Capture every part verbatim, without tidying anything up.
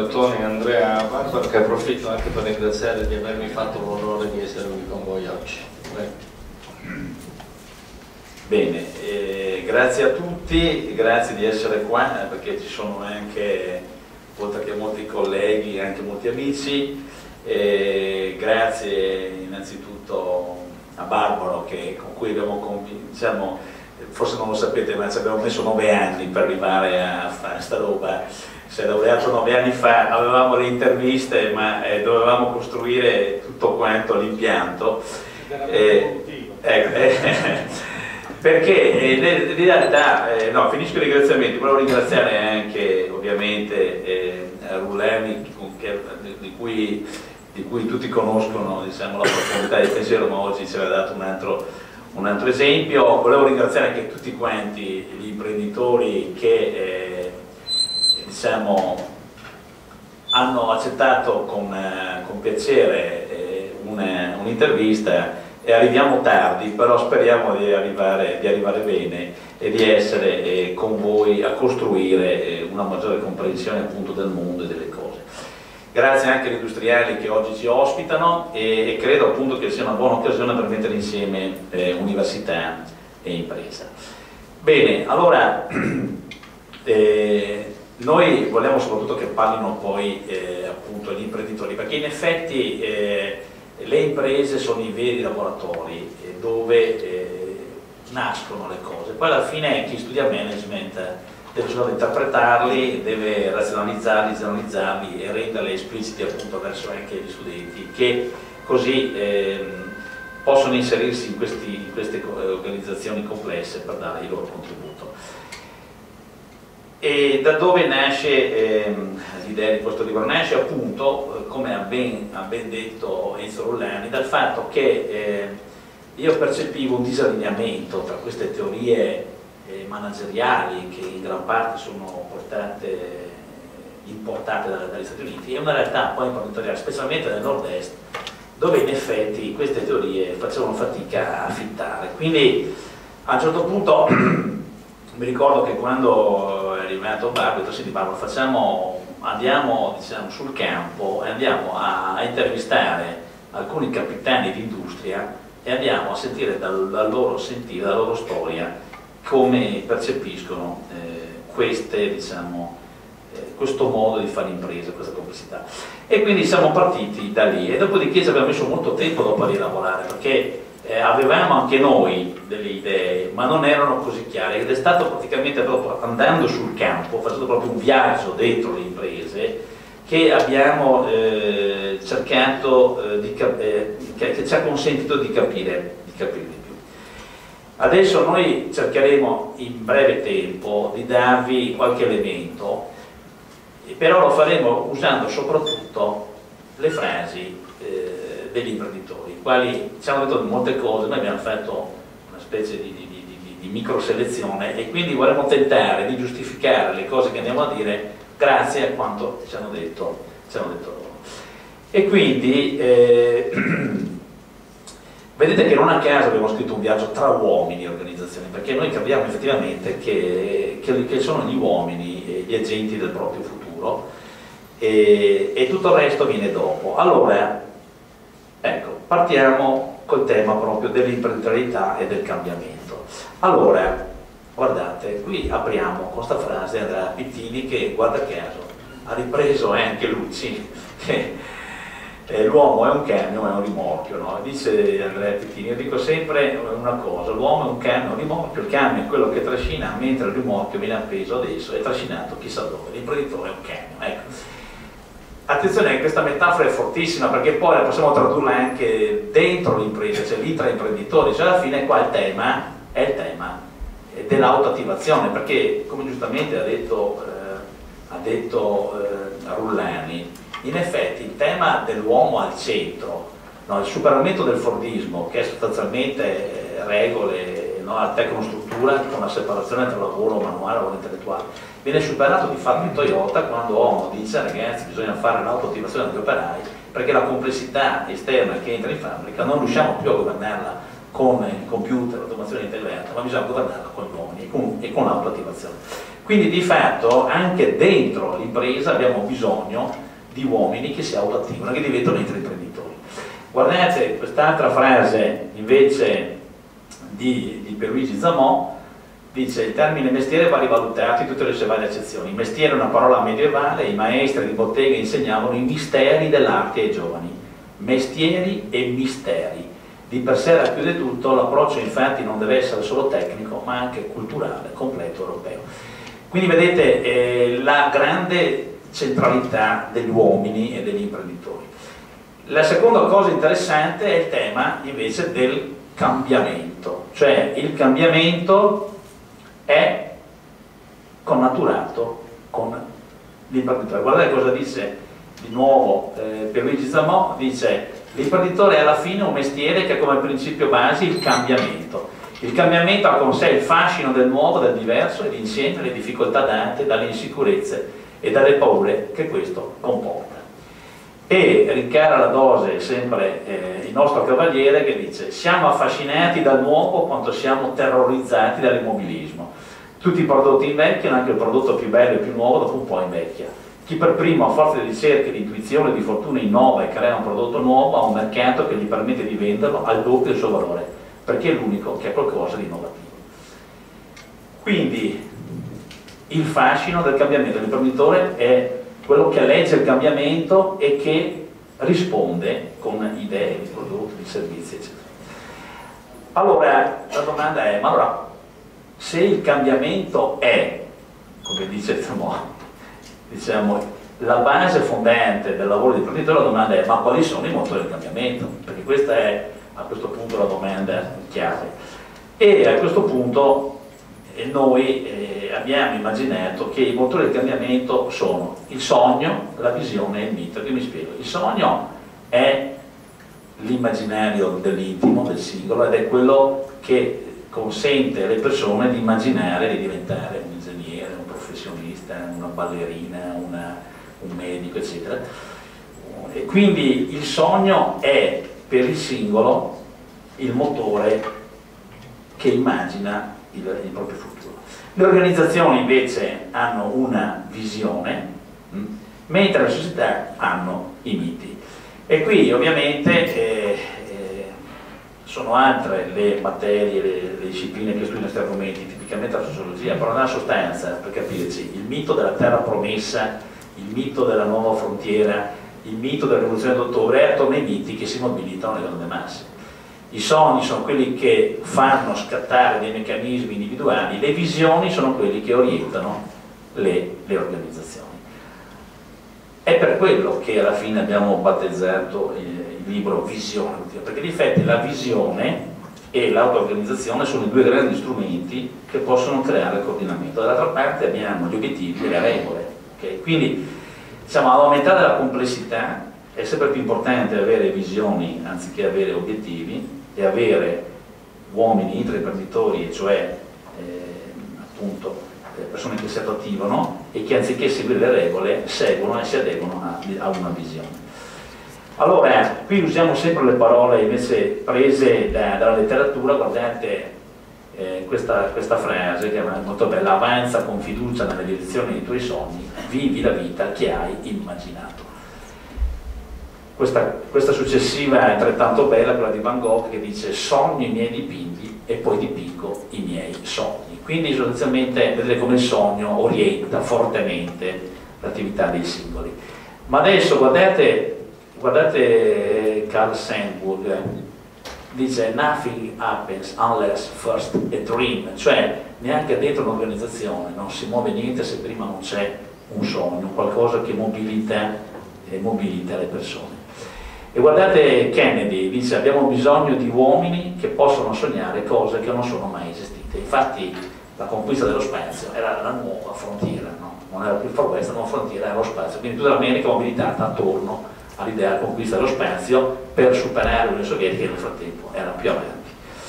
Tony e Andrea Barbara, che approfitto anche per ringraziare di avermi fatto l'onore di essere qui con voi oggi. Bene, eh, grazie a tutti, grazie di essere qua, perché ci sono anche, oltre che molti colleghi, anche molti amici. Eh, grazie innanzitutto a Barbaro, che, con cui abbiamo, diciamo, forse non lo sapete, ma ci abbiamo messo nove anni per arrivare a fare sta roba. Si è laureato nove anni fa, avevamo le interviste, ma eh, dovevamo costruire tutto quanto l'impianto. Eh, eh, eh, perché eh, in realtà, eh, no, finisco i ringraziamenti, volevo ringraziare anche ovviamente eh, Rullani, di cui, di cui tutti conoscono, diciamo, la profondità di pensiero, ma oggi ci aveva dato un altro, un altro esempio. Volevo ringraziare anche tutti quanti gli imprenditori che eh, diciamo, hanno accettato con, eh, con piacere eh, un'intervista. E arriviamo tardi, però speriamo di arrivare, di arrivare bene e di essere eh, con voi a costruire eh, una maggiore comprensione appunto del mondo e delle cose. Grazie anche agli industriali che oggi ci ospitano e, e credo appunto che sia una buona occasione per mettere insieme eh, università e impresa. Bene, allora eh, noi vogliamo soprattutto che parlino poi eh, appunto gli imprenditori, perché in effetti eh, le imprese sono i veri laboratori eh, dove eh, nascono le cose. Poi alla fine chi studia management deve solo interpretarli, deve razionalizzarli, generalizzarli e renderli espliciti appunto verso anche gli studenti, che così eh, possono inserirsi in, questi, in queste organizzazioni complesse per dare il loro contributo. E da dove nasce ehm, l'idea di questo libro? Nasce appunto, eh, come ha ben, ha ben detto Enzo Rullani, dal fatto che eh, io percepivo un disallineamento tra queste teorie eh, manageriali che in gran parte sono portate, importate dagli Stati Uniti e una realtà poi imprenditoriale, specialmente nel nord-est, dove in effetti queste teorie facevano fatica a fittare. Quindi a un certo punto mi ricordo che quando è arrivato Barbaro, sì, di Barbaro, facciamo, andiamo diciamo, sul campo e andiamo a, a intervistare alcuni capitani di industria e andiamo a sentire dal, dal loro sentire, dalla loro storia, come percepiscono eh, queste, diciamo, eh, questo modo di fare impresa, questa complessità. E quindi siamo partiti da lì e dopodiché ci abbiamo messo molto tempo dopo a rilavorare, perché Eh, avevamo anche noi delle idee, ma non erano così chiare ed è stato praticamente proprio andando sul campo, facendo proprio un viaggio dentro le imprese, che abbiamo eh, cercato eh, di eh, che, che ci ha consentito di capire, di capire di più. Adesso noi cercheremo in breve tempo di darvi qualche elemento, però lo faremo usando soprattutto le frasi eh, degli imprenditori, quali ci hanno detto molte cose. Noi abbiamo fatto una specie di, di, di, di micro selezione e quindi vorremmo tentare di giustificare le cose che andiamo a dire grazie a quanto ci hanno detto, ci hanno detto loro. E quindi eh, vedete che non a caso abbiamo scritto un viaggio tra uomini e organizzazioni, perché noi crediamo effettivamente che, che, che sono gli uomini gli agenti del proprio futuro e, e tutto il resto viene dopo. Allora, ecco, partiamo col tema proprio dell'imprenditorialità e del cambiamento. Allora, guardate, qui apriamo con questa frase di Andrea Pittini che, guarda caso, ha ripreso anche Lucci, che eh, l'uomo è un camion, è un rimorchio, no? Dice Andrea Pittini, io dico sempre una cosa, l'uomo è un camion, un rimorchio, il camion è quello che trascina, mentre il rimorchio viene appeso adesso, è trascinato chissà dove, l'imprenditore è un camion, ecco. Attenzione che questa metafora è fortissima, perché poi la possiamo tradurla anche dentro l'impresa, cioè lì tra imprenditori, cioè alla fine qua il tema è il tema dell'autoattivazione, perché come giustamente ha detto, eh, ha detto eh, Rullani, in effetti il tema dell'uomo al centro, no, il superamento del Fordismo, che è sostanzialmente eh, regole, no, la tecnostruttura con la separazione tra lavoro manuale e lavoro intellettuale, viene superato di fatto in Toyota quando Ono dice ragazzi bisogna fare l'autoattivazione degli operai perché la complessità esterna che entra in fabbrica non riusciamo più a governarla con il computer, l'automazione integrata, ma bisogna governarla con gli uomini e con, e con l'autoattivazione. Quindi di fatto anche dentro l'impresa abbiamo bisogno di uomini che si autoattivano, che diventano imprenditori. Guardate quest'altra frase invece di, di Pierluigi Zamò, dice: il termine mestiere va rivalutato in tutte le sue varie accezioni. Il mestiere è una parola medievale, i maestri di bottega insegnavano i misteri dell'arte ai giovani. Mestieri e misteri. Di per sé racchiude tutto, l'approccio infatti non deve essere solo tecnico ma anche culturale, completo, europeo. Quindi vedete eh, la grande centralità degli uomini e degli imprenditori. La seconda cosa interessante è il tema invece del cambiamento, cioè il cambiamento è connaturato con l'imprenditore. Guardate cosa dice di nuovo eh, Pierluigi Zamò, dice: l'imprenditore è alla fine un mestiere che ha come principio base il cambiamento. Il cambiamento ha con sé il fascino del nuovo, del diverso ed insieme le difficoltà date dalle insicurezze e dalle paure che questo comporta. E rincara la dose sempre eh, il nostro cavaliere che dice: siamo affascinati dal nuovo quanto siamo terrorizzati dall'immobilismo. Tutti i prodotti invecchiano, anche il prodotto più bello e più nuovo dopo un po' invecchia. Chi per primo, a forza di ricerche, di intuizione e di fortuna, innova e crea un prodotto nuovo, ha un mercato che gli permette di venderlo al doppio del suo valore, perché è l'unico che ha qualcosa di innovativo. Quindi il fascino del cambiamento dell'imprenditore è quello che legge il cambiamento e che risponde con idee di prodotti, di servizi, eccetera. Allora la domanda è: ma allora, se il cambiamento è, come dice Zamò, diciamo, la base fondante del lavoro di imprenditore, la domanda è: ma quali sono i motori del cambiamento? Perché questa è a questo punto la domanda chiave. E a questo punto eh, noi eh, abbiamo immaginato che i motori del cambiamento sono il sogno, la visione e il mito. Io mi spiego: il sogno è l'immaginario dell'intimo, del singolo, ed è quello che consente alle persone di immaginare di diventare un ingegnere, un professionista, una ballerina, una, un medico, eccetera. E quindi il sogno è per il singolo il motore che immagina il, il proprio futuro. Le organizzazioni invece hanno una visione, mh, mentre le società hanno i miti. E qui ovviamente eh, eh, sono altre le materie, le, le discipline che studiano questi argomenti, tipicamente la sociologia, però nella sostanza, per capirci, il mito della terra promessa, il mito della nuova frontiera, il mito della rivoluzione d'ottobre è attorno ai miti che si mobilitano nelle grandi masse. I sogni sono quelli che fanno scattare dei meccanismi individuali, le visioni sono quelli che orientano le, le organizzazioni. È per quello che alla fine abbiamo battezzato il, il libro Visione, perché in effetti la visione e l'auto-organizzazione sono i due grandi strumenti che possono creare il coordinamento. Dall'altra parte abbiamo gli obiettivi e le regole. Okay? Quindi, diciamo, all'aumentare la complessità è sempre più importante avere visioni anziché avere obiettivi e avere uomini intraprenditori, cioè eh, appunto persone che si attivano e che anziché seguire le regole seguono e si adeguano a, a una visione. Allora, qui usiamo sempre le parole invece prese da, dalla letteratura. Guardate eh, questa, questa frase che è molto bella: avanza con fiducia nelle direzioni dei tuoi sogni, vivi la vita che hai immaginato. Questa, questa successiva è altrettanto bella, quella di Van Gogh, che dice: sogno i miei dipinti e poi dipingo i miei sogni. Quindi sostanzialmente vedete come il sogno orienta fortemente l'attività dei singoli. Ma adesso guardate, guardate Carl Sandburg, dice: nothing happens unless first a dream, cioè neanche dentro un'organizzazione non si muove niente se prima non c'è un sogno, qualcosa che mobilita, eh, mobilita le persone. E guardate Kennedy, dice: abbiamo bisogno di uomini che possono sognare cose che non sono mai esistite. Infatti la conquista dello spazio era la nuova frontiera, no? Non era più il Far West, la nuova frontiera era lo spazio, quindi tutta l'America mobilitata attorno all'idea della conquista dello spazio per superare l'Unione Sovietica, che nel frattempo era più avanti.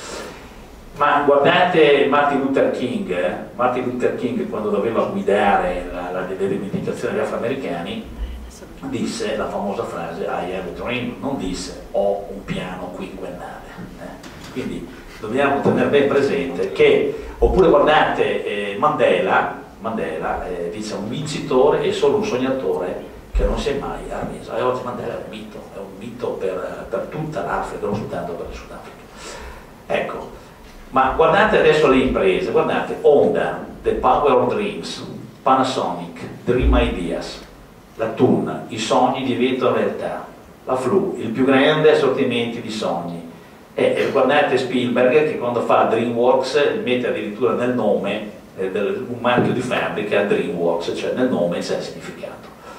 Ma guardate Martin Luther King, eh? Martin Luther King, quando doveva guidare la, la, le rivendicazioni degli afroamericani, disse la famosa frase I have a dream, non disse ho un piano quinquennale. Eh? Quindi dobbiamo tenere ben presente che, oppure guardate eh, Mandela, Mandela eh, dice un vincitore è solo un sognatore che non si è mai arreso, e oggi Mandela è un mito, è un mito per, per tutta l'Africa, non soltanto per il Sudafrica. Ecco, ma guardate adesso le imprese, guardate Honda, The Power of Dreams, Panasonic, Dream Ideas, la Thun, i sogni diventano realtà, la Flu, il più grande assortimento di sogni, e, e guardate Spielberg che quando fa DreamWorks mette addirittura nel nome eh, del, un marchio di fabbrica DreamWorks, cioè nel nome c'è il significato.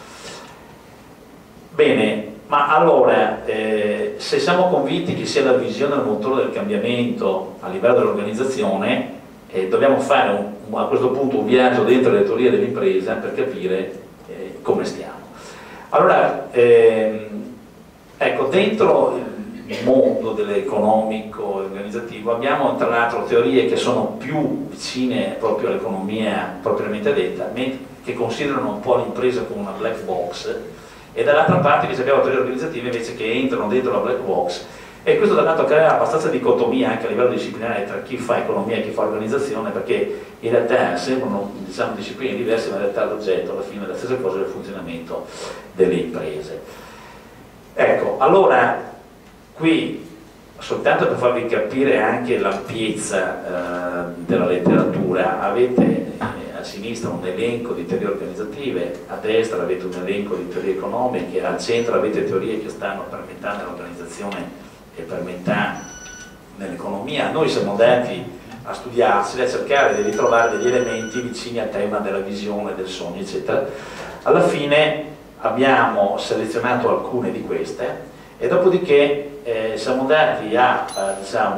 Bene, ma allora eh, se siamo convinti che sia la visione del motore del cambiamento a livello dell'organizzazione, eh, dobbiamo fare un, un, a questo punto un viaggio dentro le teorie dell'impresa per capire eh, come stiamo. Allora, ehm, ecco, dentro il mondo dell'economico e organizzativo abbiamo tra l'altro teorie che sono più vicine proprio all'economia propriamente detta, che considerano un po' l'impresa come una black box, e dall'altra parte invece abbiamo teorie organizzative invece che entrano dentro la black box, e questo dall'altro crea abbastanza dicotomia anche a livello disciplinare tra chi fa economia e chi fa organizzazione, perché in realtà sembrano, diciamo, discipline diverse, ma in realtà l'oggetto alla fine è la stessa cosa del funzionamento delle imprese. Ecco, allora qui soltanto per farvi capire anche l'ampiezza eh, della letteratura, avete eh, a sinistra un elenco di teorie organizzative, a destra avete un elenco di teorie economiche, al centro avete teorie che stanno per metà nell'organizzazione e per metà nell'economia. Noi siamo andati a studiarseli, a cercare di ritrovare degli elementi vicini al tema della visione, del sogno, eccetera. Alla fine abbiamo selezionato alcune di queste e dopodiché eh, siamo andati a, a diciamo,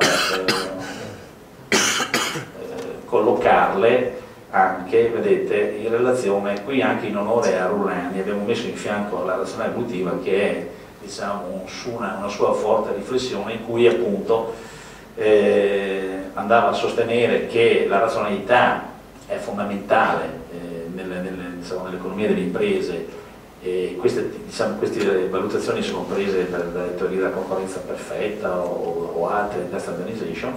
eh, eh, collocarle anche, vedete, in relazione, qui anche in onore a Rulani abbiamo messo in fianco la razionale evolutiva, che è, diciamo, una, una sua forte riflessione in cui appunto eh, andava a sostenere che la razionalità è fondamentale eh, nelle, nelle, diciamo, nell'economia delle imprese, e queste, diciamo, queste valutazioni sono prese dalle teorie della concorrenza perfetta o, o altre industrial organization.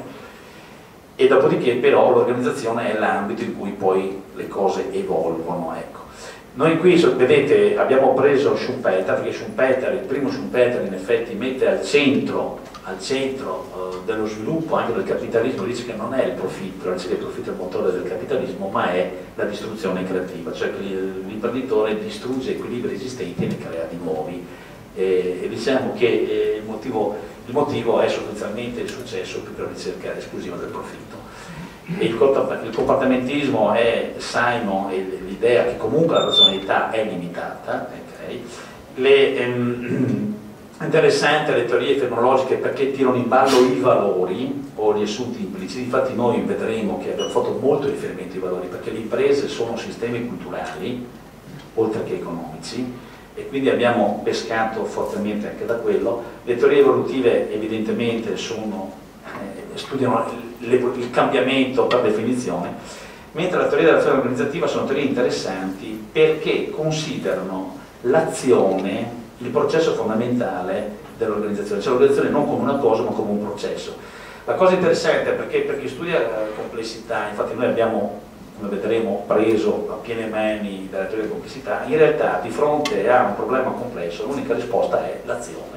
E dopodiché però l'organizzazione è l'ambito in cui poi le cose evolvono, ecco. Noi qui, vedete, abbiamo preso Schumpeter, perché Schumpeter, il primo Schumpeter in effetti mette al centro, al centro uh, dello sviluppo anche del capitalismo, dice che non è il profitto, dice che il profitto è il motore del capitalismo, ma è la distruzione creativa, cioè che l'imprenditore distrugge equilibri esistenti e ne crea di nuovi. E, e diciamo che eh, il motivo Il motivo è sostanzialmente il successo più che la ricerca esclusiva del profitto. E il, il comportamentismo è Simon e l'idea che comunque la razionalità è limitata. Okay? Le, ehm, interessante le teorie tecnologiche perché tirano in ballo i valori o gli assunti impliciti. Infatti noi vedremo che abbiamo fatto molto riferimento ai valori, perché le imprese sono sistemi culturali oltre che economici, e quindi abbiamo pescato fortemente anche da quello. Le teorie evolutive evidentemente sono, eh, studiano il, il cambiamento per definizione, mentre la teoria dell'azione organizzativa sono teorie interessanti perché considerano l'azione il processo fondamentale dell'organizzazione, cioè l'organizzazione non come una cosa ma come un processo. La cosa interessante è perché per chi studia la complessità, infatti noi abbiamo, come vedremo, preso a piene mani dalla teoria della complessità, in realtà di fronte a un problema complesso l'unica risposta è l'azione,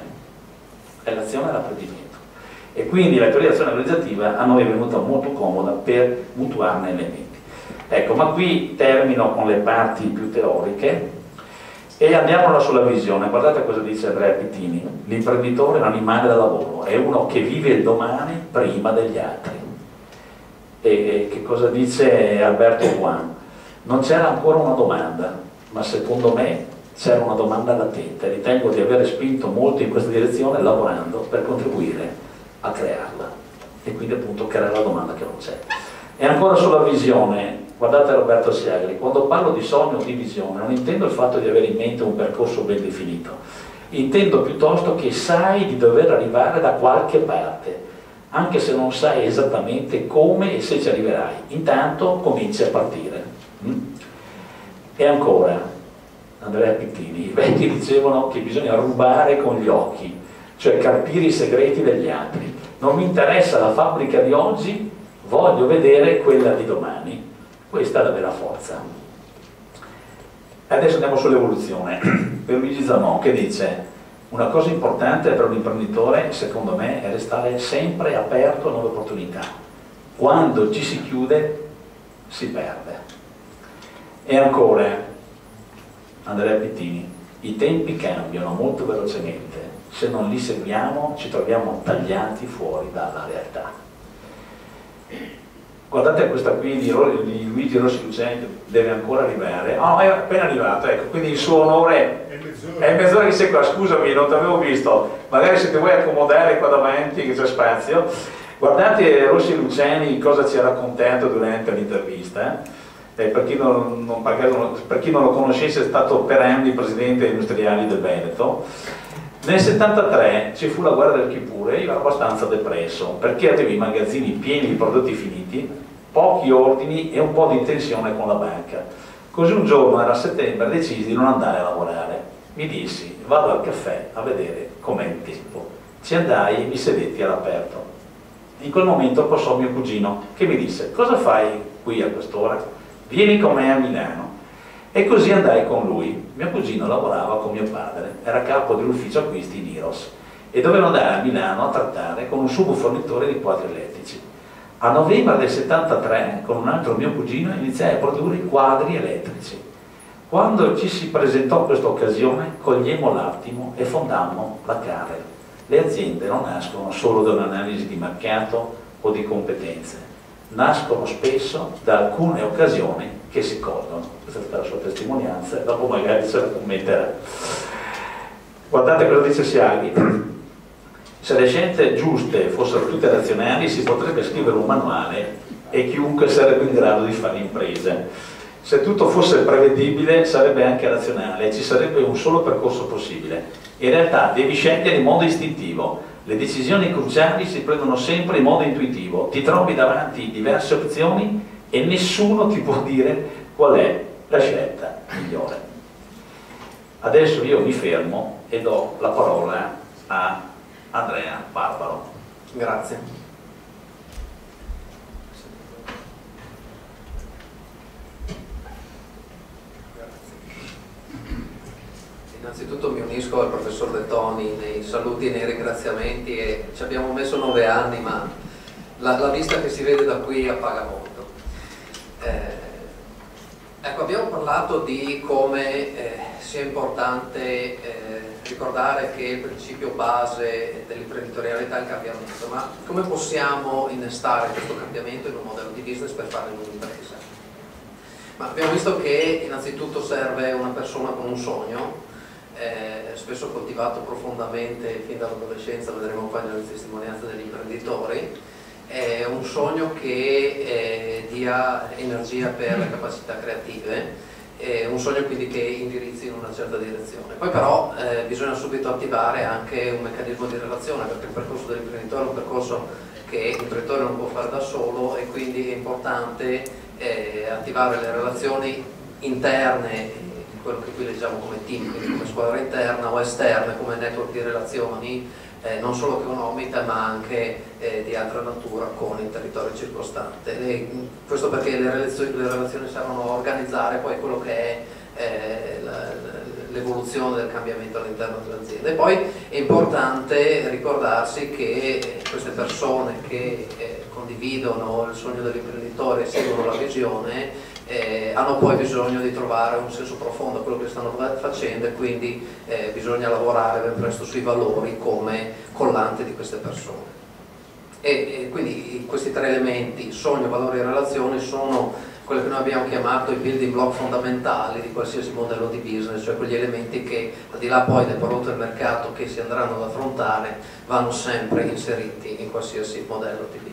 è l'azione e l'apprendimento. E quindi la teoria dell'azione organizzativa a noi è venuta molto comoda per mutuarne elementi. Ecco, ma qui termino con le parti più teoriche e andiamo sulla visione. Guardate cosa dice Andrea Pittini: l'imprenditore è un animale da lavoro, è uno che vive il domani prima degli altri. E che cosa dice Alberto Juan? Non c'era ancora una domanda, ma secondo me c'era una domanda latente. Ritengo di aver spinto molto in questa direzione lavorando per contribuire a crearla, e quindi appunto creare la domanda che non c'è. E ancora sulla visione, guardate Roberto Siagri: quando parlo di sogno o di visione non intendo il fatto di avere in mente un percorso ben definito, intendo piuttosto che sai di dover arrivare da qualche parte, anche se non sai esattamente come e se ci arriverai, intanto cominci a partire. Mm? E ancora, Andrea Pittini: i vecchi dicevano che bisogna rubare con gli occhi, cioè carpire i segreti degli altri. Non mi interessa la fabbrica di oggi, voglio vedere quella di domani. Questa è la vera forza. Adesso andiamo sull'evoluzione. Per Luigi Zanon che dice: una cosa importante per un imprenditore, secondo me, è restare sempre aperto a nuove opportunità. Quando ci si chiude, si perde. E ancora, Andrea Pittini, i tempi cambiano molto velocemente, se non li seguiamo ci troviamo tagliati fuori dalla realtà. Guardate questa qui di, di Luigi Rossi Luceni, deve ancora arrivare. Oh, è appena arrivato, ecco, quindi il suo onore è mezz'ora, è mezz'ora che sei qua, scusami, non ti avevo visto, magari se ti vuoi accomodare qua davanti che c'è spazio. Guardate Rossi Luceni cosa ci ha raccontato durante l'intervista. Eh, per, chi non, non, per chi non lo conoscesse, è stato per anni presidente degli industriali del Veneto. Nel settantatré ci fu la guerra del Kipure, io ero abbastanza depresso perché avevo i magazzini pieni di prodotti finiti, pochi ordini e un po' di tensione con la banca. Così un giorno, era settembre, decisi di non andare a lavorare. Mi dissi: vado al caffè a vedere com'è il tempo. Ci andai e mi sedetti all'aperto. In quel momento passò mio cugino che mi disse: cosa fai qui a quest'ora? Vieni con me a Milano. E così andai con lui. Mio cugino lavorava con mio padre, era capo dell'ufficio acquisti in Iros e doveva andare a Milano a trattare con un subfornitore di quadri elettrici. A novembre del settantatré, con un altro mio cugino, iniziai a produrre i quadri elettrici. Quando ci si presentò questa occasione, cogliemmo l'attimo e fondammo la Carel. Le aziende non nascono solo da un'analisi di mercato o di competenze, nascono spesso da alcune occasioni che si colgono. Questa è stata la sua testimonianza, dopo magari se la commenterà. Guardate cosa dice Siaghi: se le scelte giuste fossero tutte razionali si potrebbe scrivere un manuale e chiunque sarebbe in grado di fare imprese. Se tutto fosse prevedibile sarebbe anche razionale, ci sarebbe un solo percorso possibile. In realtà devi scegliere in modo istintivo, le decisioni cruciali si prendono sempre in modo intuitivo, ti trovi davanti diverse opzioni e nessuno ti può dire qual è la scelta migliore. Adesso io mi fermo e do la parola a Andrea Barbaro. Grazie. Innanzitutto mi unisco al professor De Toni nei saluti e nei ringraziamenti, e ci abbiamo messo nove anni, ma la, la vista che si vede da qui appaga molto. Eh, ecco, abbiamo parlato di come eh, sia importante eh, ricordare che il principio base dell'imprenditorialità è il cambiamento, ma come possiamo innestare questo cambiamento in un modello di business per fare un'impresa? Ma abbiamo visto che innanzitutto serve una persona con un sogno, Eh, spesso coltivato profondamente fin dall'adolescenza, vedremo poi nelle testimonianze degli imprenditori, è un sogno che eh, dia energia per le capacità creative, è un sogno quindi che indirizzi in una certa direzione. Poi però eh, bisogna subito attivare anche un meccanismo di relazione, perché il percorso dell'imprenditore è un percorso che l'imprenditore non può fare da solo, e quindi è importante eh, attivare le relazioni interne, quello che qui leggiamo come team, quindi come squadra interna, o esterne come network di relazioni, eh, non solo economiche ma anche eh, di altra natura con il territorio circostante. E questo perché le relazioni, le relazioni servono a organizzare poi quello che è eh, l'evoluzione del cambiamento all'interno dell'azienda. E poi è importante ricordarsi che queste persone che eh, condividono il sogno dell'imprenditore e seguono la visione Eh, hanno poi bisogno di trovare un senso profondo a quello che stanno facendo, e quindi eh, bisogna lavorare ben presto sui valori come collante di queste persone. E, e quindi questi tre elementi, sogno, valori e relazioni, sono quello che noi abbiamo chiamato i building block fondamentali di qualsiasi modello di business, cioè quegli elementi che, al di là poi del prodotto del mercato che si andranno ad affrontare, vanno sempre inseriti in qualsiasi modello di business.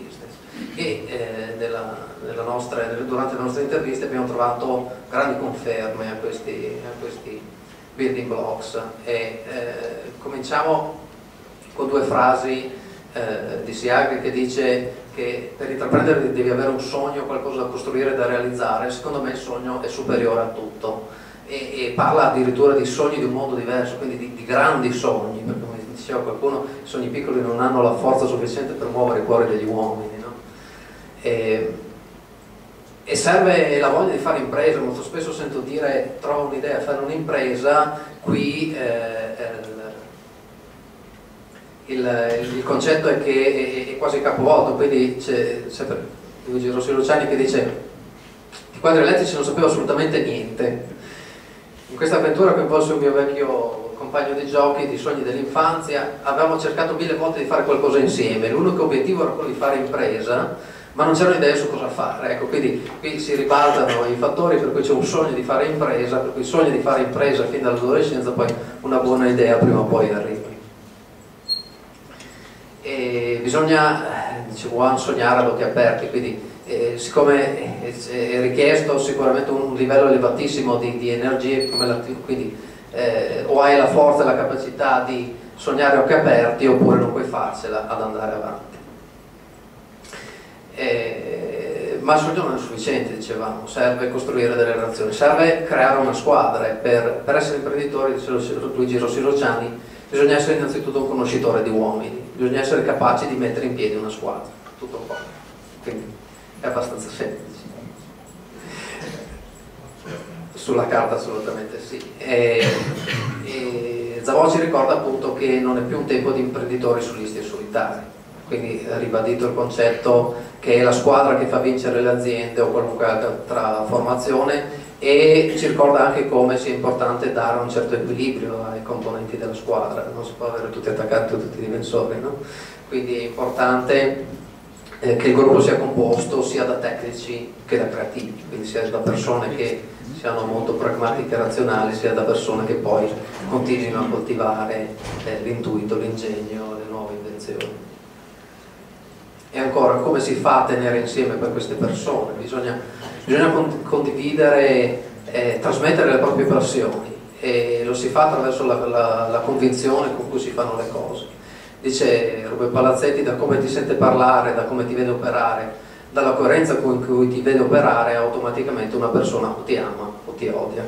E eh, nella, nella nostra, durante le nostre interviste abbiamo trovato grandi conferme a questi, a questi building blocks, e eh, cominciamo con due frasi eh, di Siaghi, che dice che per intraprendere devi avere un sogno, qualcosa da costruire, da realizzare. Secondo me il sogno è superiore a tutto, e, e parla addirittura di sogni di un mondo diverso, quindi di, di grandi sogni, perché come diceva qualcuno, i sogni piccoli non hanno la forza sufficiente per muovere i cuori degli uomini, no? E e serve la voglia di fare impresa. Molto spesso sento dire trovo un'idea, fare un'impresa, qui eh, il, il, il concetto è che è, è quasi capovolto, quindi c'è sempre Luigi Rossi Luciani che dice i quadri elettrici non sapevo assolutamente niente. In questa avventura che un po' sul mio vecchio compagno di giochi, di sogni dell'infanzia, avevamo cercato mille volte di fare qualcosa insieme, l'unico obiettivo era quello di fare impresa, ma non c'erano idee su cosa fare. Ecco, quindi qui si ribaltano i fattori, per cui c'è un sogno di fare impresa, per cui il sogno di fare impresa fin dall'adolescenza, poi una buona idea prima o poi arriva. E bisogna, dicevo, sognare ad occhi aperti, quindi eh, siccome è, è richiesto sicuramente un livello elevatissimo di, di energie, come la, quindi eh, o hai la forza e la capacità di sognare a occhi aperti oppure non puoi farcela ad andare avanti. Eh, ma il sogno non è sufficiente, dicevamo, serve costruire delle relazioni, serve creare una squadra e per, per essere imprenditori, dice Luigi Rossi Luciani, bisogna essere innanzitutto un conoscitore di uomini, bisogna essere capaci di mettere in piedi una squadra, tutto qua, quindi è abbastanza semplice. Sulla carta assolutamente sì. E, e Zavò ci ricorda appunto che non è più un tempo di imprenditori solisti e solitari, quindi ha ribadito il concetto che è la squadra che fa vincere le aziende o qualunque altra formazione, e ci ricorda anche come sia importante dare un certo equilibrio ai componenti della squadra, non si può avere tutti attaccati a tutti i difensori, no? Quindi è importante eh, che il gruppo sia composto sia da tecnici che da creativi, quindi sia da persone che siano molto pragmatiche e razionali, sia da persone che poi continuino a coltivare eh, l'intuito, l'ingegno, le nuove invenzioni. E ancora, come si fa a tenere insieme per queste persone? Bisogna, bisogna condividere, eh, trasmettere le proprie passioni, e lo si fa attraverso la, la, la convinzione con cui si fanno le cose. Dice Rubén Palazzetti, da come ti sente parlare, da come ti vede operare, dalla coerenza con cui ti vede operare, automaticamente una persona o ti ama o ti odia.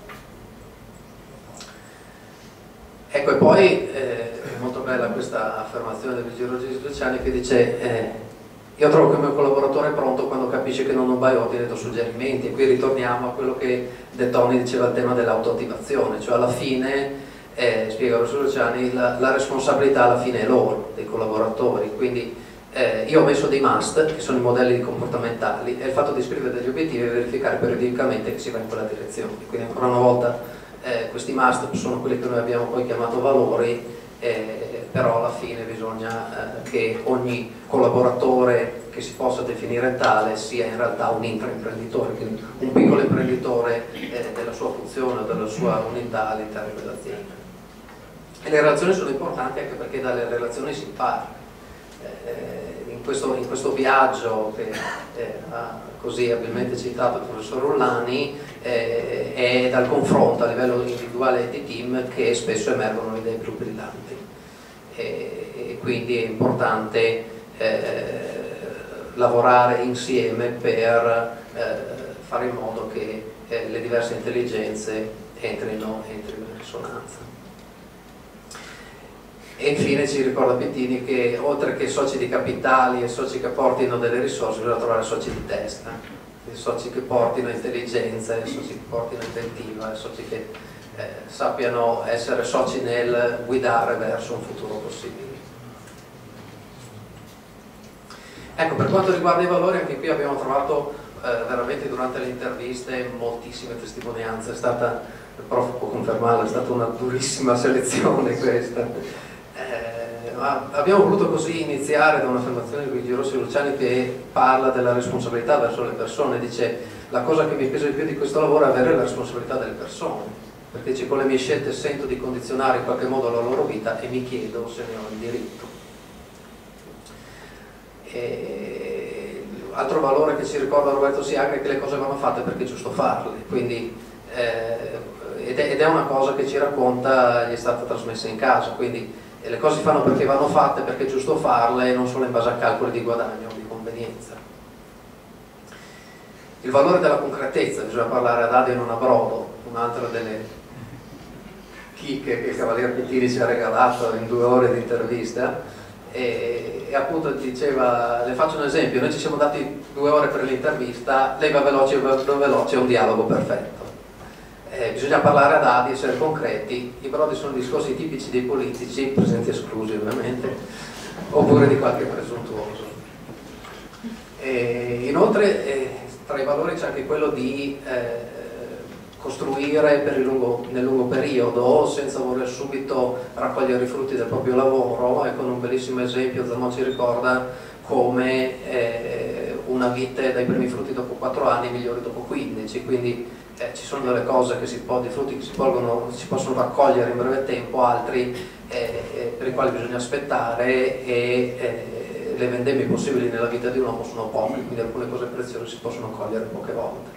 Ecco, e poi eh, è molto bella questa affermazione di Luigi Rossi Luciani che dice eh, io trovo che il mio collaboratore è pronto quando capisce che non ho mai ordine, do suggerimenti, e qui ritorniamo a quello che De Toni diceva al tema dell'autoattivazione, cioè alla fine, eh, spiega Rossi Luciani, la, la responsabilità alla fine è loro, dei collaboratori, quindi eh, io ho messo dei must, che sono i modelli comportamentali, e il fatto di scrivere degli obiettivi e verificare periodicamente che si va in quella direzione, quindi ancora una volta Eh, questi must sono quelli che noi abbiamo poi chiamato valori, eh, però alla fine bisogna eh, che ogni collaboratore che si possa definire tale sia in realtà un intraimprenditore, quindi un piccolo imprenditore eh, della sua funzione o della sua unità all'interno dell'azienda. E le relazioni sono importanti anche perché dalle relazioni si impara. Eh, in, questo, in questo viaggio che eh, ha così abilmente citato il professor Rullani, eh, è dal confronto a livello individuale e di team che spesso emergono le idee più brillanti, e, e quindi è importante eh, lavorare insieme per eh, fare in modo che eh, le diverse intelligenze entrino, entrino in risonanza. E infine ci ricorda Pittini che oltre che soci di capitali e soci che portino delle risorse, bisogna trovare soci di testa, soci che portino intelligenza, soci che portino inventiva, soci che eh, sappiano essere soci nel guidare verso un futuro possibile. Ecco, per quanto riguarda i valori, anche qui abbiamo trovato eh, veramente durante le interviste moltissime testimonianze, è stata, il prof può confermarlo, è stata una durissima selezione questa. Eh, ma abbiamo voluto così iniziare da un'affermazione di Luigi Rossi Luciani che parla della responsabilità verso le persone. Dice: la cosa che mi pesa di più di questo lavoro è avere la responsabilità delle persone, perché dice, con le mie scelte sento di condizionare in qualche modo la loro vita e mi chiedo se ne ho il diritto. E altro valore che ci ricorda Roberto Siaga è che le cose vanno fatte perché è giusto farle, quindi eh, ed, è, ed è una cosa che ci racconta, gli è stata trasmessa in casa, quindi e le cose si fanno perché vanno fatte, perché è giusto farle, e non solo in base a calcoli di guadagno o di convenienza. Il valore della concretezza, bisogna parlare ad Adio e non a brodo, un'altra delle chicche che il Cavaliere Pittini ci ha regalato in due ore di intervista. e, e appunto diceva, le faccio un esempio, noi ci siamo dati due ore per l'intervista, lei va veloce, va veloce, è un dialogo perfetto. Eh, bisogna parlare a dadi, essere concreti, i brodi sono discorsi tipici dei politici, presenti esclusi ovviamente, oppure di qualche presuntuoso. E inoltre eh, tra i valori c'è anche quello di eh, costruire per il lungo, nel lungo periodo senza voler subito raccogliere i frutti del proprio lavoro, e con un bellissimo esempio Zamò ci ricorda come eh, una vite dai primi frutti dopo quattro anni migliori dopo quindici, quindi eh, ci sono delle cose che si può, dei frutti che si, polgono, si possono raccogliere in breve tempo, altri eh, per i quali bisogna aspettare, e eh, le vendemmie possibili nella vita di un uomo sono poche, quindi alcune cose preziose si possono cogliere poche volte.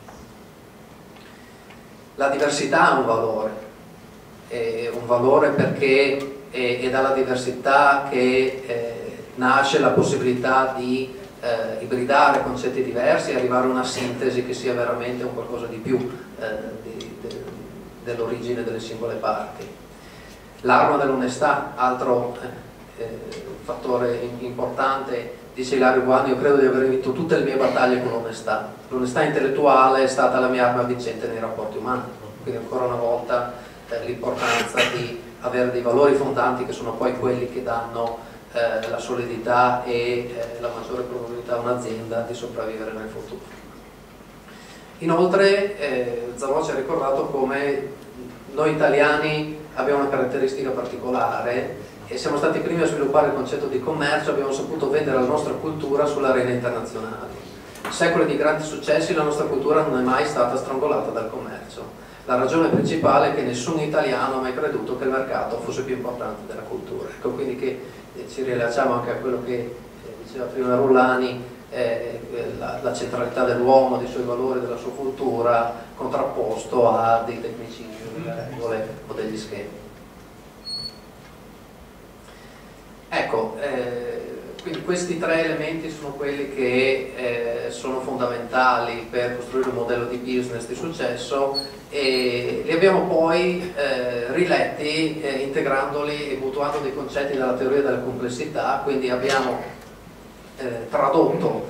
La diversità è un valore, è un valore perché è, è dalla diversità che eh, nasce la possibilità di eh, ibridare concetti diversi e arrivare a una sintesi che sia veramente un qualcosa di più eh, di, de, dell'origine delle singole parti. L'arma dell'onestà, altro eh, eh, fattore importante. Dice Ilario Buani, io credo di aver vinto tutte le mie battaglie con l'onestà. L'onestà intellettuale è stata la mia arma vincente nei rapporti umani, quindi ancora una volta eh, l'importanza di avere dei valori fondanti che sono poi quelli che danno eh, la solidità e eh, la maggiore probabilità a un'azienda di sopravvivere nel futuro. Inoltre eh, Zamò ci ha ricordato come noi italiani abbiamo una caratteristica particolare, e siamo stati i primi a sviluppare il concetto di commercio, abbiamo saputo vendere la nostra cultura sull'arena internazionale. Secoli di grandi successi, la nostra cultura non è mai stata strangolata dal commercio. La ragione principale è che nessun italiano ha mai creduto che il mercato fosse più importante della cultura. Ecco quindi che eh, ci rilasciamo anche a quello che eh, diceva prima Rullani, eh, la, la centralità dell'uomo, dei suoi valori, della sua cultura, contrapposto a dei tecnicismi, delle regole o degli schemi. Ecco, eh, quindi questi tre elementi sono quelli che eh, sono fondamentali per costruire un modello di business di successo, e li abbiamo poi eh, riletti eh, integrandoli e mutuando dei concetti dalla teoria della complessità, quindi abbiamo eh, tradotto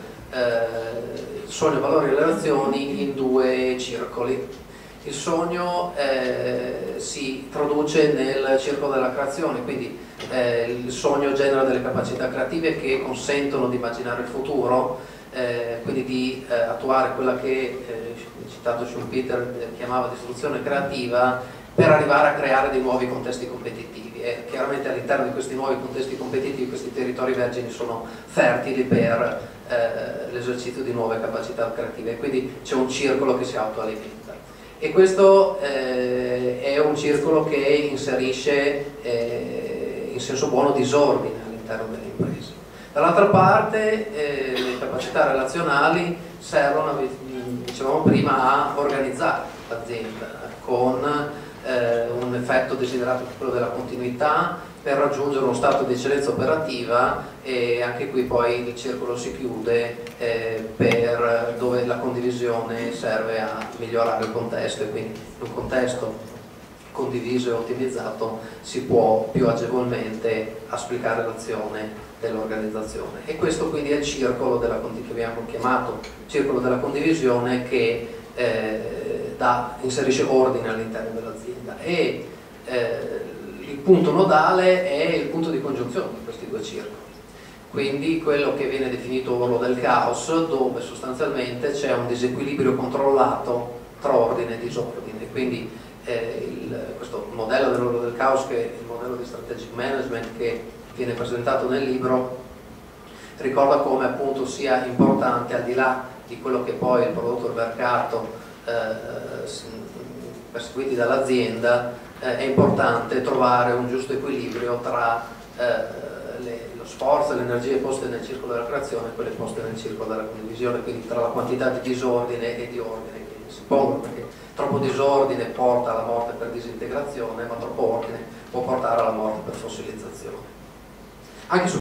eh, sogno, valori e relazioni in due circoli. Il sogno eh, si traduce nel circolo della creazione, quindi eh, il sogno genera delle capacità creative che consentono di immaginare il futuro, eh, quindi di eh, attuare quella che, eh, citato Schumpeter, eh, chiamava distruzione creativa, per arrivare a creare dei nuovi contesti competitivi. E chiaramente all'interno di questi nuovi contesti competitivi questi territori vergini sono fertili per eh, l'esercizio di nuove capacità creative, quindi c'è un circolo che si autoalimenta. E questo eh, è un circolo che inserisce eh, in senso buono disordine all'interno delle imprese. Dall'altra parte eh, le capacità relazionali servono, dicevamo prima, a organizzare l'azienda con eh, un effetto desiderato, quello della continuità, per raggiungere uno stato di eccellenza operativa, e anche qui poi il circolo si chiude eh, per dove la condivisione serve a migliorare il contesto, e quindi in un contesto condiviso e ottimizzato si può più agevolmente applicare l'azione dell'organizzazione. E questo quindi è il circolo della, che abbiamo chiamato circolo della condivisione, che eh, da, inserisce ordine all'interno dell'azienda, e eh, il punto nodale è il punto di congiunzione di questi due circoli, quindi quello che viene definito orlo del caos, dove sostanzialmente c'è un disequilibrio controllato tra ordine e disordine. Quindi eh, il, questo modello dell'orlo del caos, che è il modello di strategic management che viene presentato nel libro, ricorda come appunto sia importante, al di là di quello che poi è il prodotto del mercato eh, perseguiti dall'azienda, eh, è importante trovare un giusto equilibrio tra eh, le, lo sforzo e le energie poste nel circolo della creazione e quelle poste nel circolo della condivisione, quindi tra la quantità di disordine e di ordine che si pongono, perché troppo disordine porta alla morte per disintegrazione, ma troppo ordine può portare alla morte per fossilizzazione. Anche su